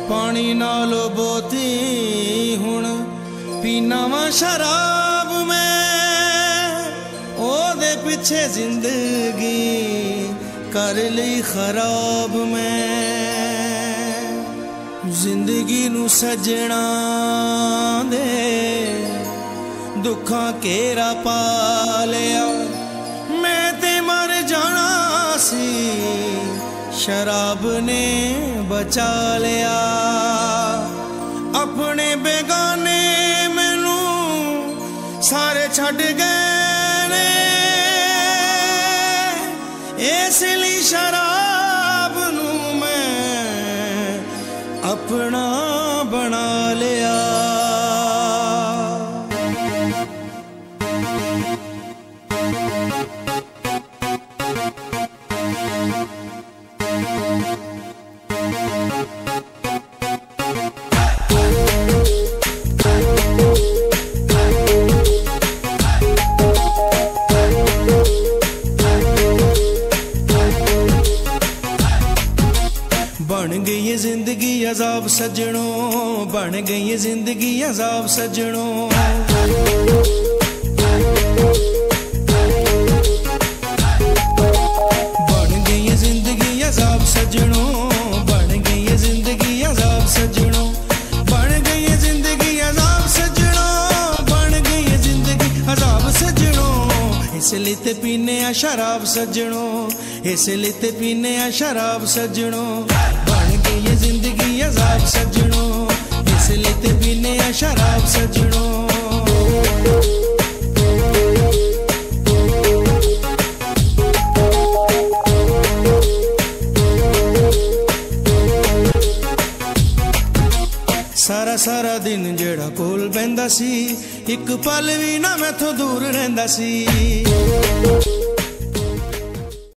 पानी नालो बोती हुण पीना वा शराब में, ओदे पिछे जिंदगी कर ली खराब में। जिंदगी नू सजना दे दुखा केरा पा लिया, मैं ते मर जाना सी शराब ने बचा लिया। अपने बेगाने मैनू सारे छड़ गए ने, इसलिए शराब नू मैं अपना बना लिया। बन गई है जिंदगी अजाब सजनों, बन गई है जिंदगी अजाब सजनों। बन गई है जिंदगी अजाब सजनों, बन गई है जिंदगी अजाब सजनों। बन गई है जिंदगी अजाब सजनों, बन गई है जिंदगी अजाब सजनों। इसलिए ते पीने आ शराब सजनों, इसलिए ते पीने आ शराब सजनों। ये जिंदगी अजाब सजनों, इसलिए ते पीने आ शराब सजनों। सारा सारा दिन जेड़ा कोल बहिंदा सी, एक पल भी ना मैथों दूर रहिंदा सी।